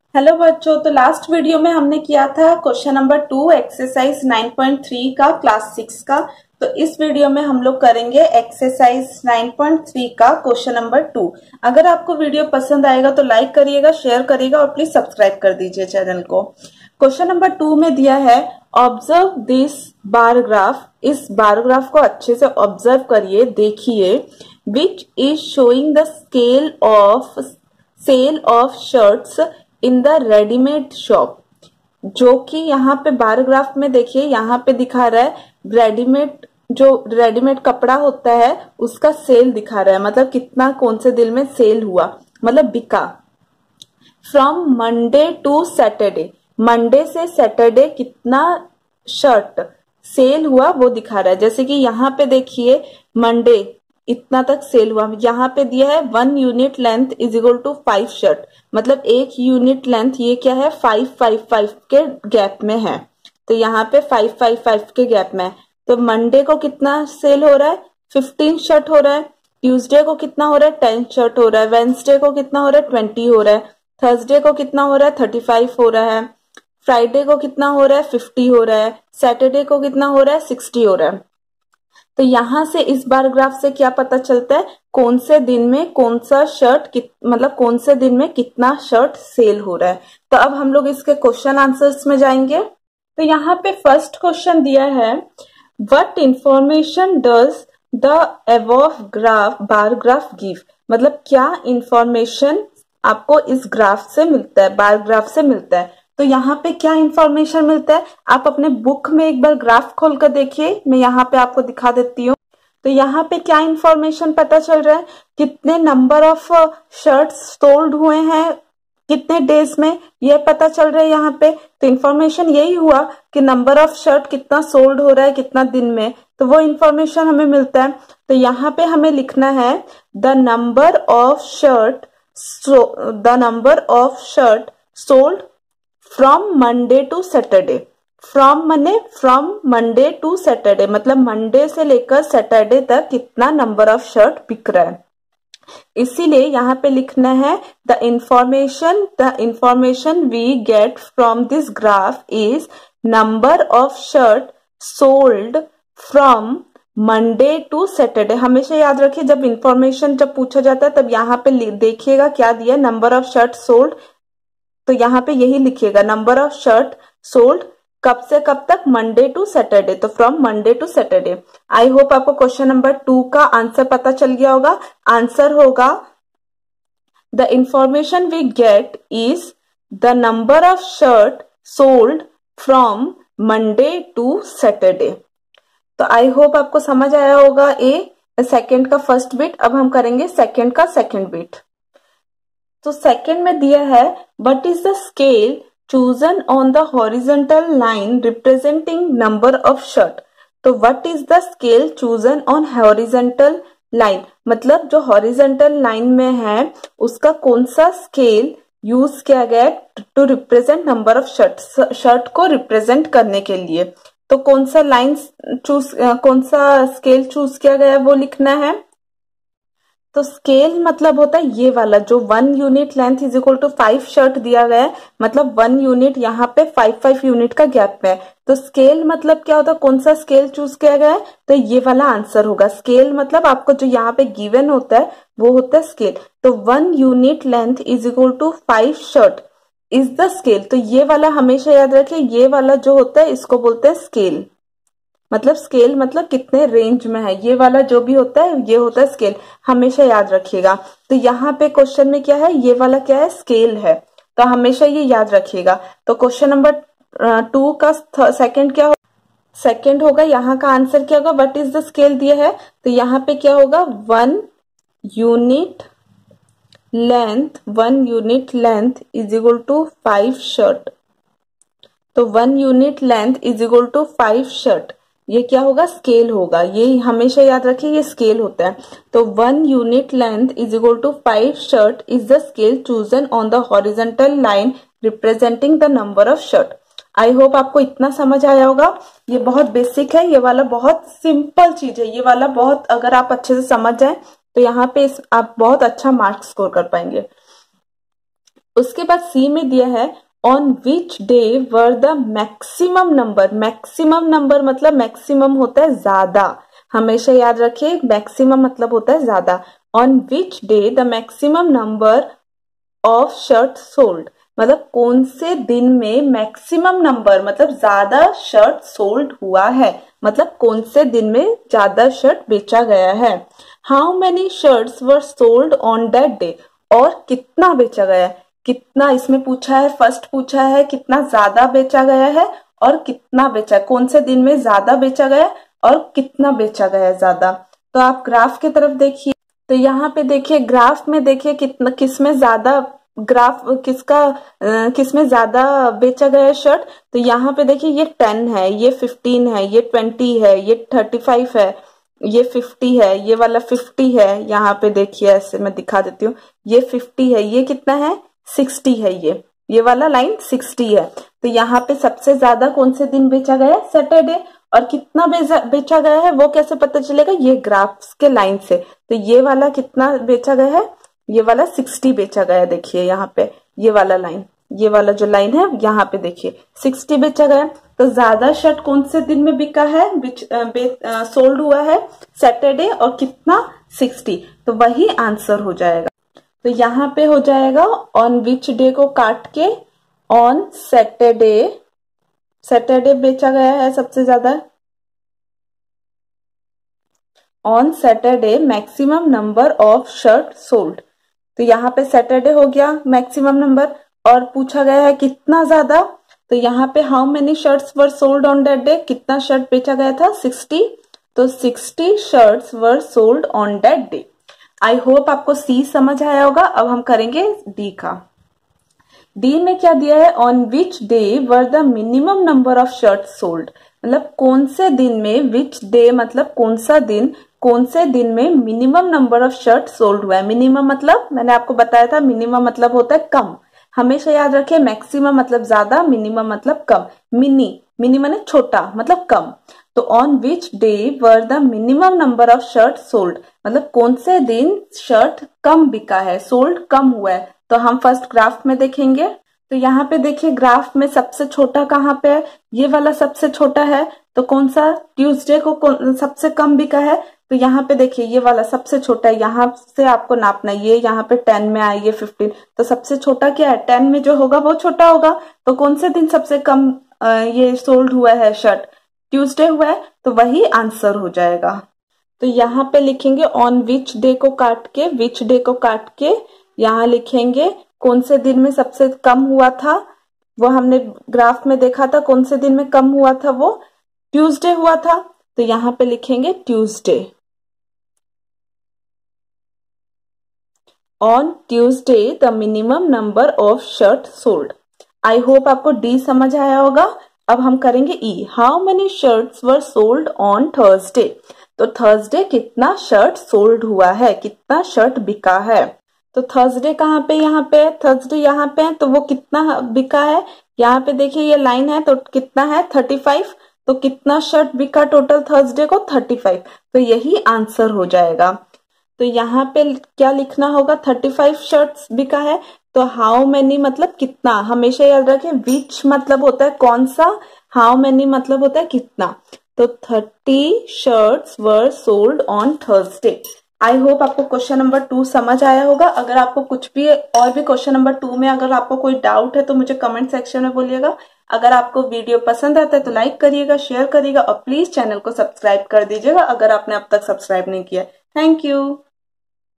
Hello बच्चों, तो last video में हमने किया था क्वेश्चन नंबर 2 एक्सरसाइज 9.3 का क्लास 6 का। तो इस वीडियो में हम लोग करेंगे एक्सरसाइज 9.3 का क्वेश्चन नंबर 2। अगर आपको वीडियो पसंद आएगा तो लाइक करिएगा, शेयर करिएगा और प्लीज सब्सक्राइब कर दीजिए चैनल को। क्वेश्चन नंबर 2 में दिया है ऑब्जर्व दिस बार ग्राफ। इस बार ग्राफ को अच्छे से ऑब्जर्व करिए, देखिए। Which is showing the scale of sale of shirts in the readymade shop. जो कि यहाँ पे बार ग्राफ में देखिए, यहाँ पे दिखा रहा है रेडीमेड, जो रेडीमेड कपड़ा होता है उसका सेल दिखा रहा है, मतलब कितना कौन से दिन में सेल हुआ, मतलब बिका। From Monday to Saturday, Monday से सैटरडे कितना शर्ट सेल हुआ वो दिखा रहा है। जैसे कि यहाँ पे देखिए मंडे इतना तक सेल हुआ, यहाँ पे दिया है 1 unit length is equal to 5 shirt, मतलब 1 यूनिट लेंथ ये क्या है 5 के गैप में है। तो यहाँ पे 5 के गैप में है। तो मंडे को कितना सेल हो रहा है 15 शर्ट हो रहा है, ट्यूसडे को कितना हो रहा है 10 शर्ट हो रहा है, वेंसडे को कितना हो रहा है 20 हो रहा है, थर्सडे को कितना हो रहा है 35 हो रहा है, फ्राइडे को कितना हो रहा है 50 हो रहा है, सैटरडे को कितना हो रहा है 60 हो रहा है। तो यहां से इस बार ग्राफ से क्या पता चलता है, कौन से दिन में कौन सा शर्ट मतलब कौन से दिन में कितना शर्ट सेल हो रहा है। तो अब हम लोग इसके क्वेश्चन आंसर्स में जाएंगे। तो यहाँ पे फर्स्ट क्वेश्चन दिया है what information does the above graph bar graph give, मतलब क्या इंफॉर्मेशन आपको इस ग्राफ से मिलता है, बार ग्राफ से मिलता है। तो यहाँ पे क्या इंफॉर्मेशन मिलता है, आप अपने बुक में एक बार ग्राफ खोल कर देखिए, मैं यहाँ पे आपको दिखा देती हूँ। तो यहाँ पे क्या इंफॉर्मेशन पता चल रहा है, कितने नंबर ऑफ शर्ट्स सोल्ड हुए हैं कितने डेज में, ये पता चल रहा है यहाँ पे। तो इन्फॉर्मेशन यही हुआ कि नंबर ऑफ शर्ट कितना सोल्ड हो रहा है कितना दिन में, तो वो इन्फॉर्मेशन हमें मिलता है। तो यहाँ पे हमें लिखना है the number of shirt sold from Monday to Saturday. From Monday to Saturday, मतलब मंडे से लेकर सैटरडे तक कितना नंबर ऑफ शर्ट बिक रहा है। इसीलिए यहाँ पे लिखना है the information we get from this graph is number of shirt sold from Monday to Saturday. हमेशा याद रखिए जब इंफॉर्मेशन जब पूछा जाता है तब यहाँ पे देखिएगा क्या दिया, नंबर ऑफ शर्ट सोल्ड। तो यहाँ पे यही लिखिएगा नंबर ऑफ शर्ट सोल्ड कब से कब तक, मंडे टू सैटरडे, तो from Monday to Saturday. I hope आपको क्वेश्चन नंबर 2 का आंसर पता चल गया होगा। आंसर होगा the information we get is the number of shirt sold from Monday to Saturday. तो आई होप आपको समझ आया होगा सेकेंड का फर्स्ट बिट। अब हम करेंगे सेकेंड का सेकेंड बिट। तो सेकेंड में दिया है what is the scale chosen on the horizontal line representing number of shirt। तो what is the scale chosen on horizontal line, मतलब जो horizontal line में है उसका कौन सा स्केल यूज किया गया to represent number of shirt को रिप्रेजेंट करने के लिए। तो कौन सा लाइन कौन सा स्केल चूज किया गया वो लिखना है। तो स्केल मतलब होता है ये वाला जो 1 unit length is equal to 5 shirt दिया गया है, मतलब 1 यूनिट यहाँ पे 5 यूनिट का गैप है। तो स्केल मतलब क्या होता है, कौन सा स्केल चूज किया गया है, तो ये वाला आंसर होगा। स्केल मतलब आपको जो यहाँ पे गिवन होता है वो होता है स्केल। तो 1 unit length is equal to 5 shirt is the scale. तो ये वाला हमेशा याद रखिए, ये वाला जो होता है इसको बोलते हैं स्केल। मतलब स्केल मतलब कितने रेंज में है, ये वाला जो भी होता है ये होता है स्केल, हमेशा याद रखिएगा। तो यहाँ पे क्वेश्चन में क्या है, ये वाला क्या है स्केल है, तो हमेशा ये याद रखिएगा। तो क्वेश्चन नंबर 2 का सेकंड क्या होगा, सेकंड होगा, यहाँ का आंसर क्या होगा, व्हाट इज द स्केल दिया है। तो यहाँ पे क्या होगा 1 unit length is equal to 5 shirt. तो 1 unit length is equal to 5 shirt, ये क्या होगा स्केल होगा, ये हमेशा याद रखिए ये स्केल होता है। तो 1 unit length is equal to 5 shirt is the scale chosen on the horizontal line representing the number of shirt. I hope आपको इतना समझ आया होगा। ये बहुत बेसिक है, ये वाला बहुत सिंपल चीज है, ये वाला बहुत अगर आप अच्छे से समझ जाए तो यहाँ पे आप बहुत अच्छा मार्क्स स्कोर कर पाएंगे। उसके बाद सी में दिया है on which day were the maximum number. Maximum number मतलब मैक्सिमम होता है ज्यादा, हमेशा याद रखिए मैक्सिमम मतलब होता है ज्यादा। On which day the maximum number of shirt sold, मतलब कौन से दिन में मैक्सिमम नंबर मतलब ज्यादा शर्ट सोल्ड हुआ है, मतलब कौन से दिन में ज्यादा शर्ट बेचा गया है। How many shirts were sold on that day, और कितना बेचा गया है, कितना इसमें पूछा है, फर्स्ट पूछा है कितना ज्यादा बेचा गया है और कितना बेचा, कौन से दिन में ज्यादा बेचा गया और कितना बेचा गया ज्यादा। तो आप ग्राफ की तरफ देखिए, तो यहाँ पे देखिए ग्राफ में देखिए कितना किसमें ज्यादा ग्राफ किसमें ज्यादा बेचा गया शर्ट। तो यहाँ पे देखिए ये 10 है, ये 15 है, ये 20 है, ये 35 है, ये 50 है, ये वाला 50 है। यहाँ पे देखिए ऐसे मैं दिखा देती हूँ, ये 50 है, ये कितना है 60 है, ये वाला लाइन 60 है। तो यहाँ पे सबसे ज्यादा कौन से दिन बेचा गया सैटरडे, और कितना बेचा गया है वो कैसे पता चलेगा, ये ग्राफ्स के लाइन से। तो ये वाला कितना बेचा गया है, ये वाला 60 बेचा गया, देखिए यहाँ पे ये वाला लाइन, ये वाला जो लाइन है यहाँ पे देखिए 60 बेचा गया। तो ज्यादा शर्ट कौन से दिन में बिका है, सोल्ड हुआ है सैटरडे, और कितना 60, तो वही आंसर हो जाएगा। तो यहाँ पे हो जाएगा ऑन विच डे को काट के ऑन सैटरडे, सैटरडे बेचा गया है सबसे ज्यादा, on Saturday maximum number of shirt sold. तो यहाँ पे सैटरडे हो गया मैक्सिमम नंबर, और पूछा गया है कितना ज्यादा, तो यहाँ पे how many shirts were sold on that day, कितना शर्ट बेचा गया था 60, तो 60 shirts were sold on that day. I hope आपको सी समझ आया होगा। अब हम करेंगे डी का। डी में क्या दिया है, on which day were the minimum number of shirt sold, मतलब कौन से दिन में, विच डे मतलब कौन सा दिन, कौन से दिन में minimum number of shirt sold हुआ है। मिनिमम मतलब मैंने आपको बताया था, मिनिमम मतलब होता है कम, हमेशा याद रखिए मैक्सिमम मतलब ज्यादा, मिनिमम मतलब कम। मिनी माने छोटा मतलब कम। तो on which day were the minimum number of shirt sold, मतलब कौन से दिन शर्ट कम बिका है, सोल्ड कम हुआ है। तो हम फर्स्ट ग्राफ में देखेंगे, तो यहाँ पे देखिए ग्राफ में सबसे छोटा कहाँ पे है, ये वाला सबसे छोटा है, तो कौन सा ट्यूसडे को सबसे कम बिका है। तो यहाँ पे देखिए ये वाला सबसे छोटा है, यहाँ से आपको नापना, ये यहाँ पे 10 में आए, ये 15, तो सबसे छोटा क्या है 10 में जो होगा वो छोटा होगा। तो कौन से दिन सबसे कम ये सोल्ड हुआ है शर्ट, ट्यूसडे हुआ है, तो वही आंसर हो जाएगा। तो यहाँ पे लिखेंगे ऑन विच डे को काट के, विच डे को काट के यहाँ लिखेंगे कौन से दिन में सबसे कम हुआ था, वो हमने ग्राफ में देखा था कौन से दिन में कम हुआ था, वो ट्यूसडे हुआ था। तो यहाँ पे लिखेंगे Tuesday, on Tuesday the minimum number of shirt sold. I hope आपको डी समझ आया होगा। अब हम करेंगे E, how many shirts were sold on Thursday. तो थर्सडे कितना शर्ट सोल्ड हुआ है, कितना शर्ट बिका है। तो थर्सडे कहाँ पे, यहाँ पे थर्सडे यहाँ पे है, तो वो कितना बिका है, यहाँ पे देखिए ये लाइन है, तो कितना है 35, तो कितना शर्ट बिका टोटल थर्सडे को 35, तो यही आंसर हो जाएगा। तो यहाँ पे क्या लिखना होगा, 35 शर्ट्स बिका है, तो हाउ मेनी मतलब कितना, हमेशा याद रखें विच मतलब होता है कौन सा, हाउ मेनी मतलब होता है कितना। तो 30 shirts were sold on Thursday. I hope आपको क्वेश्चन नंबर 2 समझ आया होगा। अगर आपको कुछ भी और भी क्वेश्चन नंबर 2 में अगर आपको कोई डाउट है तो मुझे कमेंट सेक्शन में बोलिएगा। अगर आपको वीडियो पसंद आता है तो लाइक करिएगा, शेयर करिएगा और प्लीज चैनल को सब्सक्राइब कर दीजिएगा अगर आपने अब तक सब्सक्राइब नहीं किया। Thank you.